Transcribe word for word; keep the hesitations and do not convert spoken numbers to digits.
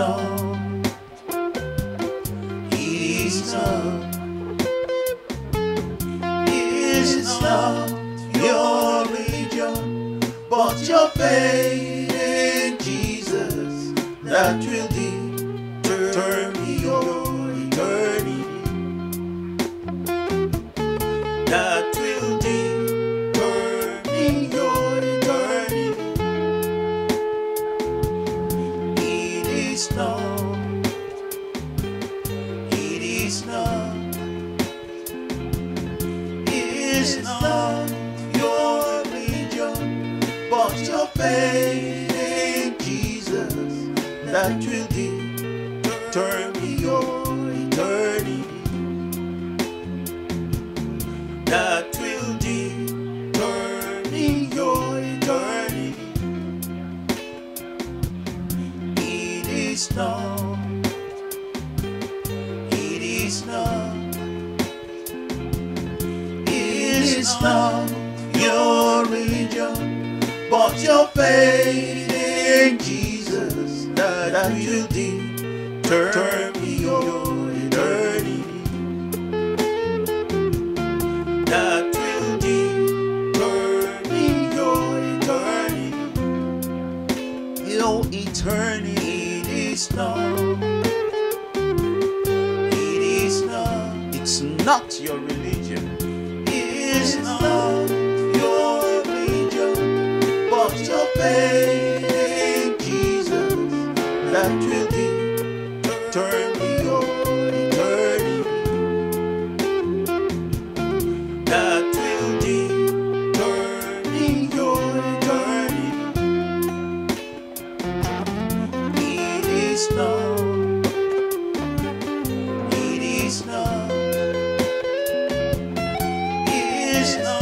not, it is not, it is not your religion, but your faith in Jesus that will determine your eternity. That will determine your eternity. It is not, it is not, it is not your religion, but your faith in Jesus that will determine your eternity. That will determine your eternity. It is not, it is not, it is not your religion, but your faith in Jesus that will determine your eternity. That will determine your eternity. Your eternity, it is not, it is not, it's not your religion, it is not your religion, but your faith in Jesus that will determine your eternity. That will determine your eternity. It is not, it is not, it is not